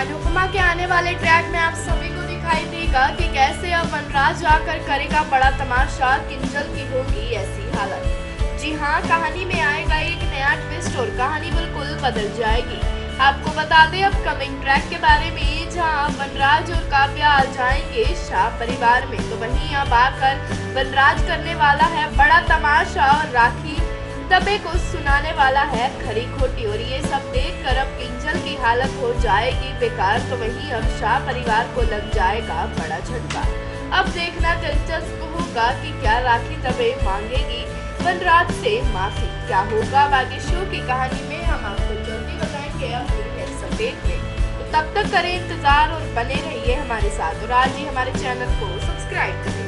अनुपमा के आने वाले ट्रैक में आप सभी को दिखाई देगा कि कैसे अब वनराज जाकर करेगा बड़ा तमाशा, किंजल की होगी ऐसी हालत। जी हाँ, कहानी में आएगा एक नया ट्विस्ट और कहानी बिल्कुल बदल जाएगी। आपको बता दें अपकमिंग ट्रैक के बारे में, जहां वनराज और काव्या आ जाएंगे शाह परिवार में, तो वहीं अब आकर वनराज करने वाला है बड़ा तमाशा और राखी दबे को सुनाने वाला है खरी खोटी। और ये सब देखकर अब किंजल की हालत हो जाएगी बेकार, तो वहीं अब शाह परिवार को लग जाएगा बड़ा झटका। अब देखना दिलचस्प होगा कि क्या राखी दबे मांगेगी वनराज से माफी, क्या होगा आगे शो की कहानी में, हम आपको जल्दी बताएंगे अपनी नेक्स्ट अपडेट में। तो तब तक करें इंतजार और बने रहिए हमारे साथ, और आज ही हमारे चैनल को सब्सक्राइब करें।